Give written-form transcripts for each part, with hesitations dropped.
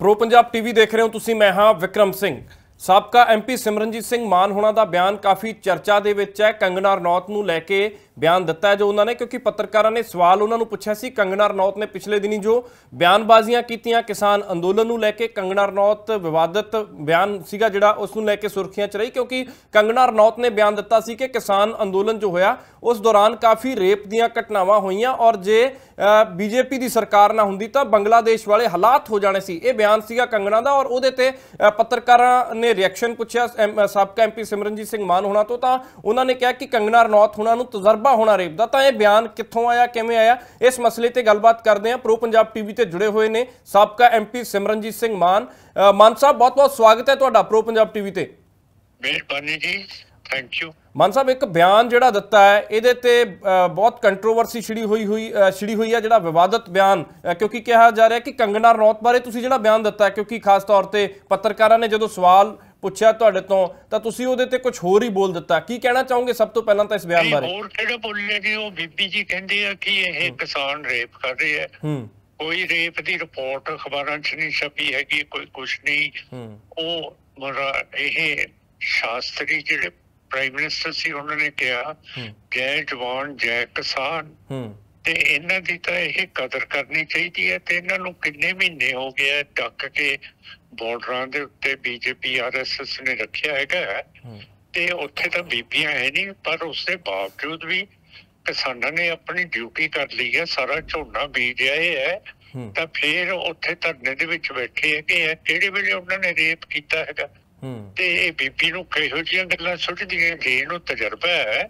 Pro Punjab TV ਦੇਖ ਰਹੇ ਹੋ ਤੁਸੀਂ। मैं हाँ विक्रम सिंह। ਸਾਬਕਾ ਐਮਪੀ ਸਿਮਰਨਜੀਤ ਸਿੰਘ ਮਾਨ ਹੋਣਾ ਦਾ ਬਿਆਨ ਕਾਫੀ ਚਰਚਾ ਦੇ ਵਿੱਚ ਹੈ। ਕੰਗਨਾ ਰਣੌਤ ਨੂੰ ਲੈ ਕੇ ਬਿਆਨ ਦਿੱਤਾ ਹੈ ਜੋ ਉਹਨਾਂ ਨੇ, ਕਿਉਂਕਿ ਪੱਤਰਕਾਰਾਂ ਨੇ ਸਵਾਲ ਉਹਨਾਂ ਨੂੰ ਪੁੱਛਿਆ ਸੀ। ਕੰਗਨਾ ਰਣੌਤ ਨੇ ਪਿਛਲੇ ਦਿਨੀ ਜੋ ਬਿਆਨਬਾਜ਼ੀਆਂ ਕੀਤੀਆਂ ਕਿਸਾਨ ਅੰਦੋਲਨ ਨੂੰ ਲੈ ਕੇ, ਕੰਗਨਾ ਰਣੌਤ ਵਿਵਾਦਤ ਬਿਆਨ ਸੀਗਾ ਜਿਹੜਾ, ਉਸ ਨੂੰ ਲੈ ਕੇ ਸੁਰਖੀਆਂ 'ਚ ਰਹੀ, ਕਿਉਂਕਿ ਕੰਗਨਾ ਰਣੌਤ ਨੇ ਬਿਆਨ ਦਿੱਤਾ ਸੀ ਕਿ ਕਿਸਾਨ ਅੰਦੋਲਨ ਜੋ ਹੋਇਆ ਉਸ ਦੌਰਾਨ ਕਾਫੀ ਰੇਪ ਦੀਆਂ ਘਟਨਾਵਾਂ ਹੋਈਆਂ ਔਰ ਜੇ ਬੀਜੇਪੀ ਦੀ ਸਰਕਾਰ ਨਾ ਹੁੰਦੀ ਤਾਂ ਬੰਗਲਾਦੇਸ਼ ਵਾਲੇ ਹਾਲਾਤ ਹੋ ਜਾਣੇ ਸੀ। ਇਹ ਬਿਆਨ ਸੀਗਾ ਕੰਗਨਾ ਦਾ ਔਰ ਉਹਦੇ ਤੇ ਪੱਤਰਕਾਰਾਂ ਨੇ ਰਿਐਕਸ਼ਨ ਪੁੱਛਿਆ ਸਾਬਕਾ ਐਮਪੀ ਸਿਮਰਨਜੀਤ ਸਿੰਘ ਮਾਨ ਹੋਣਾ ਤੋਂ, ਤਾਂ ਉਹਨਾਂ ਨੇ ਕਿਹਾ ਕਿ ਕੰਗਨਾ ਰਣੌਤ ਹੋਣਾ ਨੂੰ ਤਜਰਬਾ ਹੋਣਾ ਰੇਪ ਦਾ। ਤਾਂ ਇਹ ਬਿਆਨ ਕਿੱਥੋਂ ਆਇਆ, ਕਿਵੇਂ ਆਇਆ, ਇਸ ਮਸਲੇ ਤੇ ਗੱਲਬਾਤ ਕਰਦੇ ਹਾਂ। ਪ੍ਰੋ ਪੰਜਾਬ ਟੀਵੀ ਤੇ ਜੁੜੇ ਹੋਏ ਨੇ ਸਾਬਕਾ ਐਮਪੀ ਸਿਮਰਨਜੀਤ ਸਿੰਘ ਮਾਨ। ਮਾਨ ਸਾਹਿਬ, ਬਹੁਤ ਬਹੁਤ ਸਵਾਗਤ ਹੈ ਤੁਹਾਡਾ ਪ੍ਰੋ ਪੰਜਾਬ ਟੀਵੀ ਤੇ। ਮਿਹਰਬਾਨੀ ਜੀ, ਥੈਂਕ ਯੂ। ਮਾਨ ਸਾਹਿਬ, ਇੱਕ ਬਿਆਨ ਜਿਹੜਾ ਦਿੱਤਾ ਹੈ ਇਹਦੇ ਤੇ ਬਹੁਤ ਕੰਟਰੋਵਰਸੀ ਛਿੜੀ ਹੋਈ ਹੈ, ਜਿਹੜਾ ਵਿਵਾਦਤ ਬਿਆਨ, ਕਿਉਂਕਿ ਕਿਹਾ ਜਾ ਰਿਹਾ ਕਿ ਕੰਗਨਾ ਰਣੌਤ ਬਾਰੇ ਤੁਸੀਂ ਜਿਹੜਾ ਬਿਆਨ ਦਿੱਤਾ ਹੈ, ਕਿਉਂਕਿ ਖਾਸ ਤੌਰ ਤੇ ਪੱਤਰਕਾਰਾਂ ਨੇ ਜਦੋਂ ਸਵਾਲ ਪੁੱਛਿਆ ਤੁਹਾਡੇ ਤੋਂ ਤਾਂ ਤੁਸੀਂ ਉਹਦੇ ਤੇ ਕੁਝ ਹੋਰ ਹੀ ਬੋਲ ਦਿੱਤਾ। ਕੀ ਕਹਿਣਾ ਚਾਹੋਗੇ ਸਭ ਤੋਂ ਪਹਿਲਾਂ ਤਾਂ ਇਸ ਬਿਆਨ ਬਾਰੇ? ਹੋਰ ਕਿਹੜਾ ਬੋਲਿਆ ਜੀ? ਉਹ ਬੀਬੀ ਜੀ ਕਹਿੰਦੇ ਆ ਕਿ ਇਹ ਕਿਸਾਨ ਰੇਪ ਕਰ ਰਹੇ ਆ। ਕੋਈ ਰੇਪ ਦੀ ਰਿਪੋਰਟ ਅਖਬਾਰਾਂ 'ਚ ਨਹੀਂ ਛਪੀ ਹੈਗੀ, ਕੋਈ ਕੁਛ ਨਹੀਂ। ਉਹ ਇਹ ਸ਼ਾਸਤਰੀ ਜਿਹੜੇ ਪ੍ਰਾਈਮ ਮਿਨਿਸਟਰ ਸੀ ਉਹਨਾਂ ਨੇ ਕਿਹਾ ਜੈ ਜਵਾਨ ਜੈ ਕਿਸਾਨ, ਤੇ ਇਹਨਾਂ ਦੀ ਤਾਂ ਇਹ ਕਦਰ ਕਰਨੀ ਚਾਹੀਦੀ ਹੈ। ਤੇ ਇਹਨਾਂ ਨੂੰ ਕਿੰਨੇ ਮਹੀਨੇ ਹੋ ਗਏ ਢੱਕ ਕੇ ਬਾਰਡਰਾਂ ਦੇ ਉੱਤੇ ਬੀਜੇਪੀ RSS ਨੇ ਰੱਖਿਆ ਹੈਗਾ, ਤੇ ਉੱਥੇ ਤਾਂ ਬੀਬੀਆਂ ਹੈ ਨਹੀਂ, ਪਰ ਉਸਦੇ ਬਾਵਜੂਦ ਵੀ ਕਿਸਾਨਾਂ ਨੇ ਆਪਣੀ ਡਿਊਟੀ ਕਰ ਲਈ ਹੈ। ਸਾਰਾ ਝੋਨਾ ਬੀਜ ਆਏ ਹੈ, ਤਾਂ ਫਿਰ ਉੱਥੇ ਧਰਨੇ ਦੇ ਵਿੱਚ ਬੈਠੇ ਹੈਗੇ। ਕਿਹੜੇ ਵੇਲੇ ਉਹਨਾਂ ਨੇ ਰੇਪ ਕੀਤਾ ਹੈਗਾ? ਤੇ ਇਹ ਬੀਬੀ ਨੂੰ ਕਿਹੋ ਜਿਹੀਆਂ ਗੱਲਾਂ ਸੁੱਟਦੀਆਂ? ਜੇ ਇਹਨੂੰ ਤਜਰਬਾ ਹੈ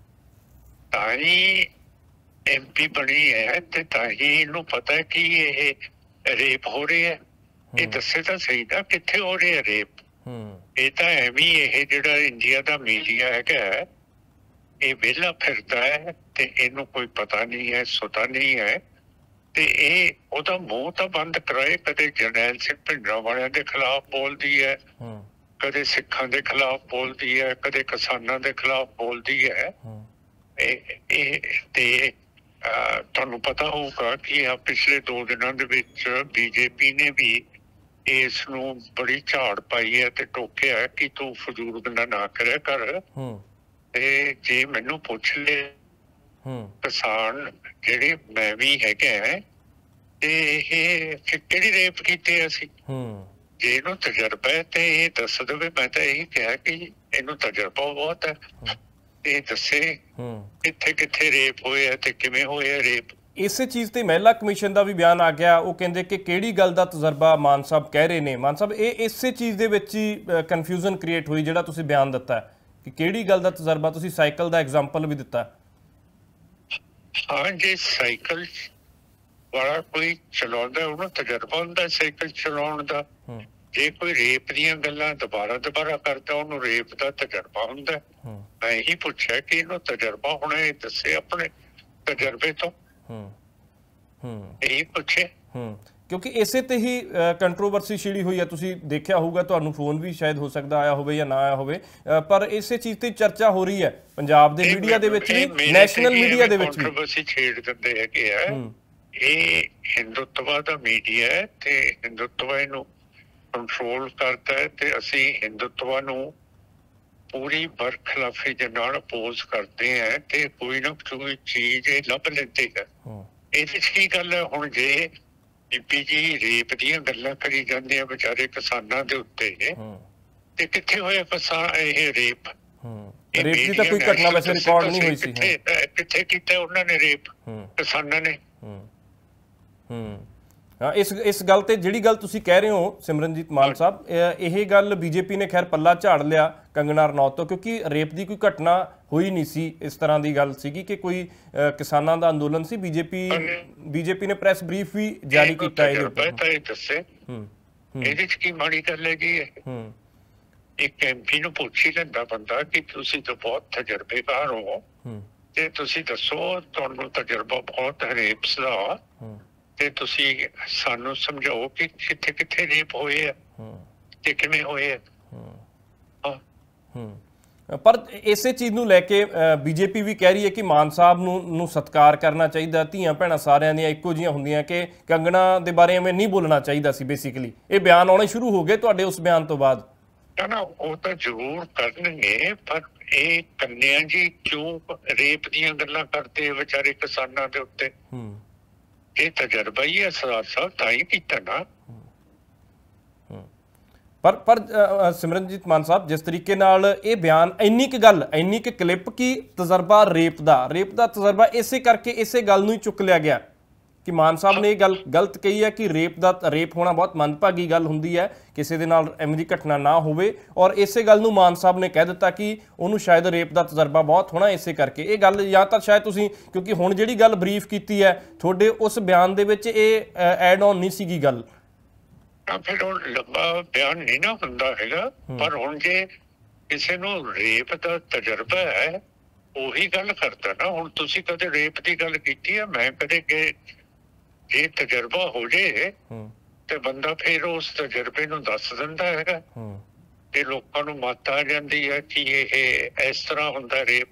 ਤਾਂ ਹੀ MP ਬਣੀ ਹੈ, ਤੇ ਤਾਂ ਹੀ ਇਹਨੂੰ ਪਤਾ ਹੈ ਕਿ ਇਹ ਰੇਪ ਹੋ ਰਿਹਾ ਹੈ। ਇਹ ਦੱਸੇ ਤਾਂ ਸਹੀ ਨਾ ਕਿੱਥੇ ਹੋ ਰਿਹਾ ਰੇਪ। ਇਹ ਤਾਂ ਐਵੇਂ ਇਹ ਜਿਹੜਾ ਇੰਡੀਆ ਦਾ ਮੀਡੀਆ ਹੈਗਾ ਇਹ ਵਿਹਲਾ ਫਿਰਦਾ ਹੈ ਤੇ ਇਹਨੂੰ ਕੋਈ ਪਤਾ ਨਹੀਂ ਹੈ, ਸੁਤਾ ਨਹੀਂ ਹੈ। ਤੇ ਇਹ ਉਹਦਾ ਮੂੰਹ ਤਾਂ ਬੰਦ ਕਰਾਏ। ਕਦੇ ਜਰਨੈਲ ਸਿੰਘ ਭਿੰਡਰਾਂਵਾਲਿਆਂ ਦੇ ਖਿਲਾਫ ਬੋਲਦੀ ਹੈ, ਕਦੇ ਸਿੱਖਾਂ ਦੇ ਖਿਲਾਫ ਬੋਲਦੀ ਹੈ, ਕਦੇ ਕਿਸਾਨਾਂ ਦੇ ਖਿਲਾਫ ਬੋਲਦੀ ਹੈ। ਤੇ ਤੁਹਾਨੂੰ ਪਤਾ ਹੋਊਗਾ ਕਿ ਪਿਛਲੇ 2 ਦਿਨਾਂ ਦੇ ਵਿੱਚ ਬੀਜੇਪੀ ਨੇ ਵੀ ਇਸ ਨੂੰ ਬੜੀ ਝਾੜ ਪਾਈ ਹੈ ਤੇ ਟੋਕਿਆ ਕਿ ਤੂੰ ਫਜ਼ੂਲ ਗੱਲਾਂ ਨਾ ਕਰਿਆ ਕਰ। ਤੇ ਜੇ ਮੈਨੂੰ ਪੁੱਛ ਲੈ ਕਿਸਾਨ ਜਿਹੜੇ ਮੈਂ ਵੀ ਹੈਗਾ, ਤੇ ਇਹ ਕਿਹੜੀ ਰੇਪ ਕੀਤੇ ਅਸੀਂ? ਜੇ ਇਹਨੂੰ ਤਜਰਬਾ ਹੈ ਤੇ ਇਹ ਦੱਸ ਦੇਵੇ। ਮੈਂ ਤਾਂ ਇਹੀ ਕਿਹਾ ਕਿ ਇਹਨੂੰ ਤਜਰਬਾ ਬਹੁਤ ਹੈ, ਇਹ ਦੱਸੇ ਕਿੱਥੇ ਕਿੱਥੇ ਰੇਪ ਹੋਏ ਆ ਤੇ ਕਿਵੇਂ ਹੋਏ ਆ ਰੇਪ। ਇਸੇ ਚੀਜ਼ ਤੇ ਮਹਿਲਾ ਕਮਿਸ਼ਨ ਦਾ ਵੀ ਬਿਆਨ ਆ ਗਿਆ। ਉਹ ਕਹਿੰਦੇ ਕਿ ਕਿਹੜੀ ਗੱਲ ਦਾ ਤਜਰਬਾ ਮਾਨ ਸਾਹਿਬ ਕਹਿ ਰਹੇ ਨੇ। ਮਾਨ ਸਾਹਿਬ, ਇਹ ਇਸੇ ਚੀਜ਼ ਦੇ ਵਿੱਚ ਹੀ ਕਨਫਿਊਜ਼ਨ ਕ੍ਰੀਏਟ ਹੋਈ ਜਿਹੜਾ ਤੁਸੀਂ ਬਿਆਨ ਦਿੱਤਾ ਕਿ ਕਿਹੜੀ ਗੱਲ ਦਾ ਤਜਰਬਾ। ਤੁਸੀਂ ਸਾਈਕਲ ਦਾ ਐਗਜ਼ਾਮਪਲ ਵੀ ਦਿੱਤਾ। ਹਾਂ, ਜੇ ਸਾਈਕਲ ਵਾਲਾ ਕੋਈ ਚਲਾਉਂਦਾ ਉਹਨੂੰ ਤਜਰਬਾ ਹੁੰਦਾ ਸਾਈਕਲ ਚਲਾਉਣ ਦਾ। ਜੇ ਕੋਈ ਰੇਪ ਦੀਆਂ ਗੱਲਾਂ ਦੁਬਾਰਾ ਕਰਦਾ ਉਹਨੂੰ ਰੇਪ ਦਾ ਤਜਰਬਾ ਹੁੰਦਾ। ਮੈਂ ਇਹੀ ਪੁੱਛਿਆ ਕਿ ਇਹਨੂੰ ਤਜਰਬਾ ਹੋਣਾ, ਇਹ ਦੱਸੇ ਆਪਣੇ ਤਜਰਬੇ ਤੋਂ। ਇਹੀ ਪੁੱਛੇ ਕਿਉਂਕਿ ਇਸੇ ਤੇ ਹੀ ਕੰਟਰੋਵਰਸੀ ਛਿੜੀ ਹੋਈ ਹੈ। ਤੁਸੀਂ ਦੇਖਿਆ ਹੋਊਗਾ, ਤੁਹਾਨੂੰ ਫੋਨ ਵੀ ਸ਼ਾਇਦ ਹੋ ਸਕਦਾ ਆਇਆ ਹੋਵੇ ਜਾਂ ਨਾ ਆਇਆ ਹੋਵੇ, ਪਰ ਇਸੇ ਚੀਜ਼ ਤੇ ਚਰਚਾ ਹੋ ਰਹੀ ਹੈ ਪੰਜਾਬ ਦੇ ਮੀਡੀਆ ਦੇ ਵਿੱਚ ਵੀ, ਨੈਸ਼ਨਲ ਮੀਡੀਆ ਦੇ ਵਿੱਚ ਵੀ। ਕੰਟਰੋਵਰਸੀ ਛੇੜ ਦਿੰਦੇ ਹੈਗੇ ਆ। ਇਹ ਹਿੰਦੂਤਵਾ ਦਾ ਮੀਡੀਆ ਹੈ ਤੇ ਹਿੰਦੂਤਵਾ ਇਹਨੂੰ ਕੰਟਰੋਲ ਕਰਦਾ ਹੈ, ਤੇ ਅਸੀਂ ਹਿੰਦੂਤਵਾ ਨੂੰ ਪੂਰੀ ਬਰਖਲਾਫੀ ਦੇ ਨਾਲ ਅਪੋਜ਼ ਕਰਦੇ ਆ, ਤੇ ਕੋਈ ਨਾ ਕੋਈ ਚੀਜ਼ ਇਹ ਲੱਭ ਲੈਂਦੇ ਹੈ। ਇਹਦੇ 'ਚ ਕੀ ਗੱਲ ਹੈ? ਹੁਣ ਜੇ ਬੀਬੀ ਜੀ ਰੇਪ ਦੀਆਂ ਗੱਲਾਂ ਕਰੀ ਜਾਂਦੇ ਆ ਵਿਚਾਰੇ ਕਿਸਾਨਾਂ ਦੇ ਉੱਤੇ, ਤੇ ਕਿੱਥੇ ਹੋਇਆ ਇਹ ਰੇਪ? ਰੇਪ ਦੀ ਤਾਂ ਕੋਈ ਘਟਨਾ ਵੈਸੇ ਰਿਕਾਰਡ ਨਹੀਂ ਹੋਈ ਸੀ। ਕਿੱਥੇ ਕੀਤਾ ਉਹਨਾਂ ਨੇ ਰੇਪ ਕਿਸਾਨਾਂ ਨੇ? ਹਾਂ, ਇਸ ਗੱਲ ਤੇ ਜਿਹੜੀ ਗੱਲ ਤੁਸੀਂ ਕਹਿ ਰਹੇ ਹੋ ਸਿਮਰਨਜੀਤ ਮਾਨ ਸਾਹਿਬ, ਇਹ ਗੱਲ ਬੀਜੇਪੀ ਨੇ ਖੈਰ ਪੱਲਾ ਝਾੜ ਲਿਆ ਕੰਗਨਾ ਰਣੌਤ ਤੋਂ, ਕਿਉਂਕਿ ਰੇਪ ਦੀ ਕੋਈ ਘਟਨਾ ਹੋਈ ਨਹੀਂ ਸੀ। ਇਸ ਤਰ੍ਹਾਂ ਦੀ ਗੱਲ ਸੀਗੀ ਕਿ ਕੋਈ ਕਿਸਾਨਾਂ ਦਾ ਅੰਦੋਲਨ ਸੀ। ਬੀਜੇਪੀ ਨੇ ਪ੍ਰੈਸ ਬਰੀਫ ਵੀ ਜਾਰੀ ਕੀਤਾ ਇਹਦੇ ਉੱਪਰ। ਇਹਦੇ 'ਚ ਕੀ ਮਾੜੀ ਗੱਲ ਹੈਗੀ? ਇੱਕ MP ਨੂੰ ਪੁੱਛ ਹੀ ਲੈਂਦਾ ਬੰਦਾ ਕਿ ਤੁਸੀਂ ਤਾਂ ਬਹੁਤ ਤਜਰਬੇਕਾਰ ਹੋ, ਤੇ ਤੁਸੀਂ ਦੱਸੋ ਤੁਹਾਨੂੰ ਤਜਰਬਾ ਬਹੁਤ ਹੈ ਰੇਪਸ ਦਾ, ਤੇ ਤੁਸੀਂ ਸਾਨੂੰ ਸਮਝਾਓ ਕਿ ਕਿੱਥੇ ਕਿੱਥੇ ਰੇਪ ਹੋਏ ਆ ਤੇ ਕਿਵੇਂ ਹੋਏ ਆ। ਪਰ ਇਸੇ ਚੀਜ਼ ਨੂੰ ਲੈ ਕੇ ਬੀਜੇਪੀ ਵੀ ਕਹਿ ਰਹੀ ਹੈ ਕਿ ਮਾਨ ਸਾਹਿਬ ਨੂੰ ਸਤਿਕਾਰ ਕਰਨਾ ਚਾਹੀਦਾ, ਧੀਆਂ ਭੈਣਾਂ ਸਾਰਿਆਂ ਦੀਆਂ ਇੱਕੋ ਜਿਹੀਆਂ ਹੁੰਦੀਆਂ, ਕਿ ਕੰਗਣਾ ਦੇ ਬਾਰੇ ਐਵੇਂ ਨਹੀਂ ਬੋਲਣਾ ਚਾਹੀਦਾ ਸੀ। ਬੇਸਿਕਲੀ ਇਹ ਬਿਆਨ ਆਉਣੇ ਸ਼ੁਰੂ ਹੋ ਗਏ ਤੁਹਾਡੇ ਉਸ ਬਿਆਨ ਤੋਂ ਬਾਅਦ। ਨਾ ਉਹ ਤਾਂ ਜ਼ਰੂਰ ਕਰਨਗੇ, ਪਰ ਇਹ ਕੰਨਿਆ ਜੀ ਕਿਉਂ ਰੇਪ ਦੀਆਂ ਗੱਲਾਂ ਕਰਦੇ ਵਿਚਾਰੇ ਕਿਸਾਨਾਂ ਦੇ ਉੱਤੇ? ਇਹ ਤਜਰਬਾ ਹੀ ਹੈ ਸਰਦਾਰ ਸਾਹਿਬ, ਤਾਂ ਹੀ ਕੀਤਾ ਨਾ। ਪਰ ਸਿਮਰਨਜੀਤ ਮਾਨ ਸਾਹਿਬ, ਜਿਸ ਤਰੀਕੇ ਨਾਲ ਇਹ ਬਿਆਨ, ਇੰਨੀ ਕੁ ਕਲਿੱਪ ਕੀ ਤਜਰਬਾ ਰੇਪ ਦਾ ਤਜਰਬਾ, ਇਸੇ ਕਰਕੇ ਇਸੇ ਗੱਲ ਨੂੰ ਹੀ ਚੁੱਕ ਲਿਆ ਗਿਆ ਕਿ ਮਾਨ ਸਾਹਿਬ ਨੇ ਇਹ ਗੱਲ ਗਲਤ ਕਹੀ ਹੈ ਕਿ ਰੇਪ ਹੋਣਾ ਬਹੁਤ ਮੰਦਭਾਗੀ ਗੱਲ ਹੁੰਦੀ ਹੈ, ਕਿਸੇ ਦੇ ਨਾਲ ਐਵੇਂ ਦੀ ਘਟਨਾ ਨਾ ਹੋਵੇ। ਔਰ ਇਸੇ ਗੱਲ ਨੂੰ ਮਾਨ ਸਾਹਿਬ ਨੇ ਕਹਿ ਦਿੱਤਾ ਕਿ ਉਹਨੂੰ ਸ਼ਾਇਦ ਰੇਪ ਦਾ ਤਜਰਬਾ ਬਹੁਤ ਹੋਣਾ, ਇਸੇ ਕਰਕੇ ਇਹ ਗੱਲ, ਜਾਂ ਤਾਂ ਸ਼ਾਇਦ ਤੁਸੀਂ, ਕਿਉਂਕਿ ਹੁਣ ਜਿਹੜੀ ਗੱਲ ਬਰੀਫ ਕੀਤੀ ਹੈ ਤੁਹਾਡੇ ਉਸ ਬਿਆਨ ਦੇ ਵਿੱਚ, ਇਹ ਐਡ ਔਨ ਨਹੀਂ ਸੀਗੀ ਗੱਲ, ਫਿਰ ਉਹ ਲੰਬਾ ਬਿਆਨ ਨਹੀਂ ਨਾ ਹੁੰਦਾ ਹੈਗਾ। ਪਰ ਹੁਣ ਜੇ ਕਿਸੇ ਨੂੰ ਰੇਪ ਦਾ ਤਜਰਬਾ ਹੈ, ਉਹੀ ਗੱਲ ਕਰਦਾ ਨਾ। ਹੁਣ ਤੁਸੀਂ ਕਦੇ ਰੇਪ ਦੀ ਗੱਲ ਕੀਤੀ ਹੈ? ਮੈਂ ਕਦੇ ਕਿ ਜੇ ਤਜਰਬਾ ਹੋ ਜੇ ਤੇ ਬੰਦਾ ਫਿਰ ਉਸ ਤਜਰਬੇ ਨੂੰ ਦੱਸ ਦਿੰਦਾ ਹੈਗਾ, ਤੇ ਲੋਕਾਂ ਨੂੰ ਮੱਤ ਆ ਜਾਂਦੀ ਹੈ ਕਿ ਇਹ ਇਸ ਤਰ੍ਹਾਂ ਹੁੰਦਾ ਰੇਪ।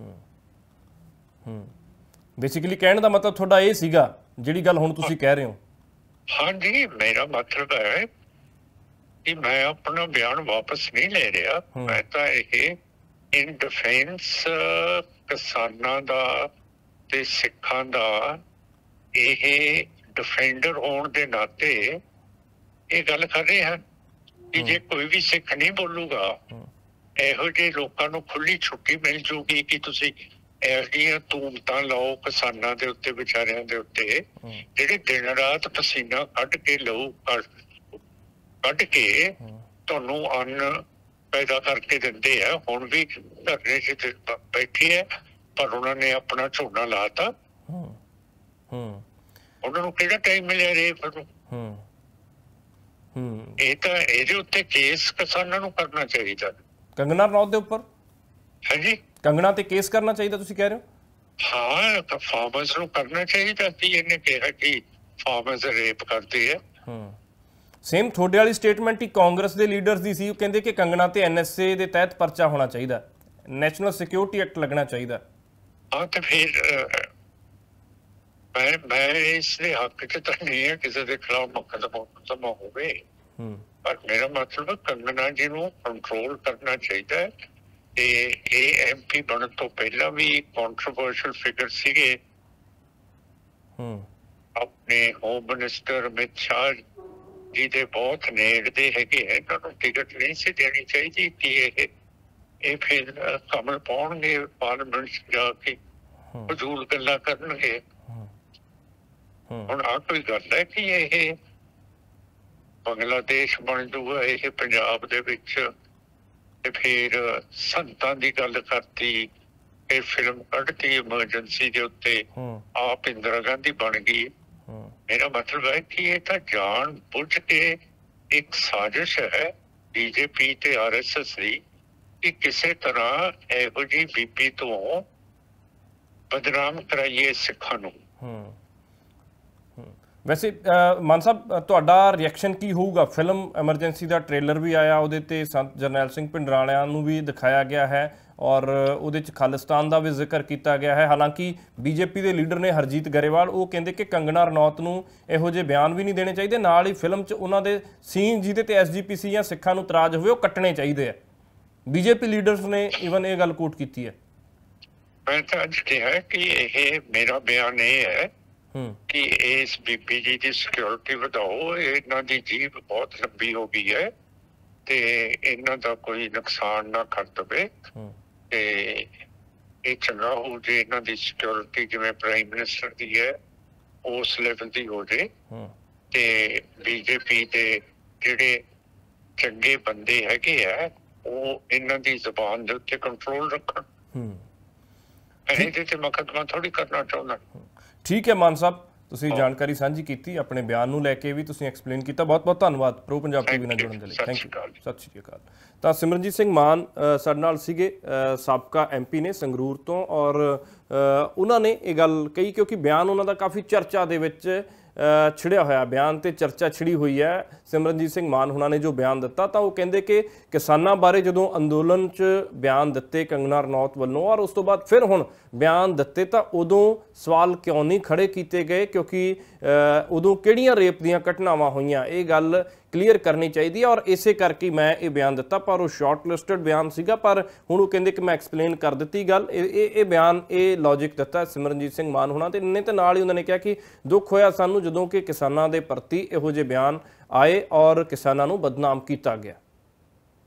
ਬੇਸਿਕਲੀ ਕਹਿਣ ਦਾ ਮਤਲਬ ਤੁਹਾਡਾ ਇਹ ਸੀਗਾ ਜਿਹੜੀ ਗੱਲ ਹੁਣ ਤੁਸੀਂ ਕਹਿ ਰਹੇ ਹੋ? ਹਾਂਜੀ, ਮੇਰਾ ਮਤਲਬ ਹੈ ਕਿ ਮੈਂ ਆਪਣਾ ਬਿਆਨ ਵਾਪਸ ਨਹੀਂ ਲੈ ਰਿਹਾ। ਮੈਂ ਤਾਂ ਇਹ ਇਨ ਡਿਫੈਂਸ ਕਿਸਾਨਾਂ ਦਾ ਤੇ ਸਿੱਖਾਂ ਦਾ, ਇਹ ਡਿਫੈਂਡਰ ਹੋਣ ਦੇ ਨਾਤੇ ਇਹ ਗੱਲ ਕਰ ਰਹੇ ਹਨ ਕਿ ਜੇ ਕੋਈ ਵੀ ਸਿੱਖ ਨਹੀਂ ਬੋਲੂਗਾ, ਇਹੋ ਜਿਹੇ ਲੋਕਾਂ ਨੂੰ ਖੁੱਲੀ ਛੁੱਟੀ ਮਿਲ ਜੂਗੀ ਕਿ ਤੁਸੀਂ ਇਹੋ ਜਿਹੀਆਂ ਧੂਮਤਾਂ ਲਾਓ ਕਿਸਾਨਾਂ ਦੇ ਉੱਤੇ, ਵਿਚਾਰਿਆਂ ਦੇ ਉੱਤੇ, ਜਿਹੜੇ ਦਿਨ ਰਾਤ ਪਸੀਨਾ ਕੱਢ ਕੇ ਲਹੂ ਕੱਢ ਕੇ ਤੁਹਾਨੂੰ ਅੰਨ ਪੈਦਾ ਕਰਕੇ ਦਿੰਦੇ ਆ। ਹੁਣ ਵੀ ਧਰਨੇ 'ਚ ਬੈਠੇ ਹੈ, ਪਰ ਉਹਨਾਂ ਨੇ ਆਪਣਾ ਝੋਨਾ ਲਾਤਾ। ਉਹਨਾਂ ਨੂੰ ਕਿਹੜਾ ਟਾਈਮ ਮਿਲਿਆ ਰੇਪ ਨੂੰ? ਇਹ ਤਾਂ ਇਹਦੇ ਉੱਤੇ ਕੇਸ ਕਿਸਾਨਾਂ ਨੂੰ ਕਰਨਾ ਚਾਹੀਦਾ। ਕੰਗਨਾ ਰਣੌਤ ਦੇ ਉੱਪਰ? ਹਾਂਜੀ, ਕੰਗਣਾ ਤੇ ਕੇਸ ਕਰਨਾ ਚਾਹੀਦਾ ਤੁਸੀਂ ਕਹਿ ਰਹੇ ਹੋ? ਹਾਂ, ਤਾਂ ਫਾਰਮਰਸ ਨੂੰ ਕਰਨਾ ਚਾਹੀਦਾ ਸੀ। ਇਹਨੇ ਕਿਹਾ ਕਿ ਫਾਰਮਰਸ ਰੇਪ ਕਰਦੇ ਆ। ਸੇਮ ਤੁਹਾਡੇ ਵਾਲੀ ਸਟੇਟਮੈਂਟ ਹੀ ਕਾਂਗਰਸ ਦੇ ਲੀਡਰਸ ਦੀ ਸੀ। ਉਹ ਕਹਿੰਦੇ ਕਿ ਕੰਗਣਾ ਤੇ NSA ਦੇ ਤਹਿਤ ਪਰਚਾ ਹੋਣਾ ਚਾਹੀਦਾ, ਨੈਸ਼ਨਲ ਸਿਕਿਉਰਿਟੀ ਐਕਟ ਲੱਗਣਾ ਚਾਹੀਦਾ। ਹਾਂ, ਤੇ ਫਿਰ ਮੈਂ ਇਸ ਦੇ ਹੱਕ 'ਚ ਤਾਂ ਨਹੀਂ ਹੈ ਕਿਸੇ ਦੇ ਖਿਲਾਫ ਮੁਕੱਦਮਾ ਹੋਵੇ, ਪਰ ਮੇਰਾ ਮਤਲਬ ਕੰਗਨਾ ਜੀ ਨੂੰ ਕੰਟਰੋਲ ਕਰਨਾ ਚਾਹੀਦਾ ਹੈ। ਤੇ ਇਹ MP ਬਣਨ ਤੋਂ ਪਹਿਲਾਂ ਵੀ ਕੰਟਰੋਵਰਸ਼ਲ ਫਿਗਰ ਸੀਗੇ। ਆਪਣੇ ਹੋਮ ਮਿਨਿਸਟਰ ਅਮਿਤ ਸ਼ਾਹ ਜੀ ਦੇ ਬਹੁਤ ਨੇੜਦੇ ਹੈਗੇ, ਇਹਨਾਂ ਨੂੰ ਟਿਕਟ ਨਹੀਂ ਸੀ ਦੇਣੀ ਚਾਹੀਦੀ ਕਿ ਇਹ ਫਿਰ ਕਮਲ ਪਾਉਣਗੇ ਪਾਰਲੀਮੈਂਟ 'ਚ ਜਾ ਕੇ, ਫਜ਼ੂਲ ਗੱਲਾਂ ਕਰਨਗੇ। ਹੁਣ ਆਹ ਕੋਈ ਗੱਲ ਹੈ ਕਿ ਇਹ ਬੰਗਲਾਦੇਸ਼ ਬਣ ਜੂਗਾ ਇਹ ਪੰਜਾਬ ਦੇ ਵਿੱਚ? ਤੇ ਫਿਰ ਸੰਤਾਂ ਦੀ ਗੱਲ ਕਰਤੀ, ਇਹ ਫਿਲਮ ਕੱਢਤੀ ਐਮਰਜੈਂਸੀ ਦੇ ਉੱਤੇ, ਆਪ ਇੰਦਰਾ ਗਾਂਧੀ ਬਣ ਗਈ। ਮੇਰਾ ਮਤਲਬ ਹੈ ਕਿ ਇਹ ਤਾਂ ਜਾਣ ਬੁੱਝ ਕੇ ਇੱਕ ਸਾਜ਼ਿਸ਼ ਹੈ BJP ਤੇ RSS ਦੀ ਕਿ ਕਿਸੇ ਤਰ੍ਹਾਂ ਇਹੋ ਜਿਹੀ ਬੀਬੀ ਤੋਂ ਬਦਨਾਮ ਕਰਾਈਏ ਸਿੱਖਾਂ ਨੂੰ। ਵੈਸੇ ਮਾਨ ਸਾਹਿਬ, ਤੁਹਾਡਾ ਰਿਐਕਸ਼ਨ ਕੀ ਹੋਊਗਾ? ਫਿਲਮ ਐਮਰਜੈਂਸੀ ਦਾ ਟ੍ਰੇਲਰ ਵੀ ਆਇਆ, ਉਹਦੇ ਤੇ ਸੰਤ ਜਰਨੈਲ ਸਿੰਘ ਭਿੰਡਰਾਂਵਾਲਿਆਂ ਨੂੰ ਵੀ ਦਿਖਾਇਆ ਗਿਆ ਹੈ ਔਰ ਉਹਦੇ 'ਚ ਖਾਲਿਸਤਾਨ ਦਾ ਵੀ ਜ਼ਿਕਰ ਕੀਤਾ ਗਿਆ ਹੈ। ਹਾਲਾਂਕਿ BJP ਦੇ ਲੀਡਰ ਨੇ ਹਰਜੀਤ ਗਰੇਵਾਲ, ਉਹ ਕਹਿੰਦੇ ਕਿ ਕੰਗਨਾ ਰਣੌਤ ਨੂੰ ਇਹੋ ਜਿਹੇ ਬਿਆਨ ਵੀ ਨਹੀਂ ਦੇਣੇ ਚਾਹੀਦੇ, ਨਾਲ ਹੀ ਫਿਲਮ 'ਚ ਉਹਨਾਂ ਦੇ ਸੀਨ ਜਿਹਦੇ ਤੇ SGPC ਜਾਂ ਸਿੱਖਾਂ ਨੂੰ ਇਤਰਾਜ਼ ਹੋਵੇ ਉਹ ਕੱਟਣੇ ਚਾਹੀਦੇ ਆ। BJP ਲੀਡਰਸ ਨੇ ਈਵਨ ਇਹ ਗੱਲ ਕੋਟ ਕੀਤੀ ਹੈ। ਮੈਂ ਤਾਂ ਅੱਜ ਕਿਹਾ ਕਿ ਇਹ ਮੇਰਾ ਬਿਆਨ ਇਹ ਹੈ ਕਿ ਇਸ ਬੀਬੀ ਜੀ ਦੀ ਸਿਕਿਉਰਿਟੀ ਵਧਾਓ। ਇਹਨਾਂ ਦੀ ਜੀਭ ਬਹੁਤ ਲੰਬੀ ਹੋ ਗਈ ਹੈ ਤੇ ਇਹਨਾਂ ਦਾ ਕੋਈ ਨੁਕਸਾਨ ਨਾ ਕਰ ਦਵੇ, ਤੇ ਇਹ ਚੰਗਾ ਹੋ ਜੇ ਇਹਨਾਂ ਦੀ ਸਿਕਿਉਰਿਟੀ ਜਿਵੇਂ ਪ੍ਰਾਈਮ ਮਿਨਿਸਟਰ ਦੀ ਹੈ ਉਸ ਲੈਵਲ ਦੀ ਹੋ ਜੇ, ਤੇ BJP ਦੇ ਜਿਹੜੇ ਚੰਗੇ ਬੰਦੇ ਹੈਗੇ ਆ ਉਹ ਇਹਨਾਂ ਦੀ ਜ਼ੁਬਾਨ ਦੇ ਉੱਤੇ ਕੰਟਰੋਲ ਰੱਖਣ। ਇਹਦੇ ਤੇ ਮੁਕੱਦਮਾ ਥੋੜੀ ਕਰਨਾ ਚਾਹੁੰਦਾ। ਠੀਕ ਹੈ ਮਾਨ ਸਾਹਿਬ, ਤੁਸੀਂ ਜਾਣਕਾਰੀ ਸਾਂਝੀ ਕੀਤੀ, ਆਪਣੇ ਬਿਆਨ ਨੂੰ ਲੈ ਕੇ ਵੀ ਤੁਸੀਂ ਐਕਸਪਲੇਨ ਕੀਤਾ। ਬਹੁਤ ਬਹੁਤ ਧੰਨਵਾਦ ਪ੍ਰੋ ਪੰਜਾਬ TV ਨਾਲ ਜੁੜਨ ਦੇ ਲਈ। ਥੈਂਕ ਯੂ, ਸਤਿ ਸ਼੍ਰੀ ਅਕਾਲ। ਤਾਂ ਸਿਮਰਨਜੀਤ ਸਿੰਘ ਮਾਨ ਸਾਡੇ ਨਾਲ ਸੀਗੇ, ਸਾਬਕਾ MP ਨੇ ਸੰਗਰੂਰ ਤੋਂ, ਔਰ ਉਹਨਾਂ ਨੇ ਇਹ ਗੱਲ ਕਹੀ ਕਿਉਂਕਿ ਬਿਆਨ ਉਹਨਾਂ ਦਾ ਕਾਫੀ ਚਰਚਾ ਦੇ ਵਿੱਚ ਛਿੜਿਆ ਹੋਇਆ ਬਿਆਨ ਤੇ ਚਰਚਾ ਛਿੜੀ ਹੋਈ ਹੈ। ਸਿਮਰਨਜੀਤ ਸਿੰਘ ਮਾਨ ਹੁਣਾਂ ਨੇ ਜੋ ਬਿਆਨ ਦਿੱਤਾ ਤਾਂ ਉਹ ਕਹਿੰਦੇ ਕਿ ਕਿਸਾਨਾਂ ਬਾਰੇ ਜਦੋਂ ਅੰਦੋਲਨ 'ਚ ਬਿਆਨ ਦਿੱਤੇ ਕੰਗਨਾ ਰਣੌਤ ਵੱਲੋਂ ਔਰ ਉਸ ਤੋਂ ਬਾਅਦ ਫਿਰ ਹੁਣ ਬਿਆਨ ਦਿੱਤੇ ਤਾਂ ਉਦੋਂ ਸਵਾਲ ਕਿਉਂ ਨਹੀਂ ਖੜੇ ਕੀਤੇ ਗਏ, ਕਿਉਂਕਿ ਉਦੋਂ ਕਿਹੜੀਆਂ ਰੇਪ ਦੀਆਂ ਘਟਨਾਵਾਂ ਹੋਈਆਂ ਇਹ ਗੱਲ ਕਲੀਅਰ ਕਰਨੀ ਚਾਹੀਦੀ ਹੈ। ਔਰ ਇਸੇ ਕਰਕੇ ਮੈਂ ਇਹ ਬਿਆਨ ਦਿੱਤਾ, ਪਰ ਉਹ ਸ਼ਾਰਟ ਲਿਸਟਡ ਬਿਆਨ ਸੀਗਾ, ਪਰ ਹੁਣ ਉਹ ਕਹਿੰਦੇ ਕਿ ਮੈਂ ਐਕਸਪਲੇਨ ਕਰ ਦਿੱਤੀ ਗੱਲ। ਇਹ ਬਿਆਨ ਇਹ ਲੌਜਿਕ ਦਿੱਤਾ ਸਿਮਰਨਜੀਤ ਸਿੰਘ ਮਾਨ ਹੁਣਾਂ ਤੇ ਨੇ, ਤੇ ਨਾਲ ਹੀ ਉਹਨਾਂ ਨੇ ਕਿਹਾ ਕਿ ਦੁੱਖ ਹੋਇਆ ਸਾਨੂੰ ਜਦੋਂ ਕਿ ਕਿਸਾਨਾਂ ਦੇ ਪ੍ਰਤੀ ਇਹੋ ਜਿਹੇ ਬਿਆਨ ਆਏ ਔਰ ਕਿਸਾਨਾਂ ਨੂੰ ਬਦਨਾਮ ਕੀਤਾ ਗਿਆ।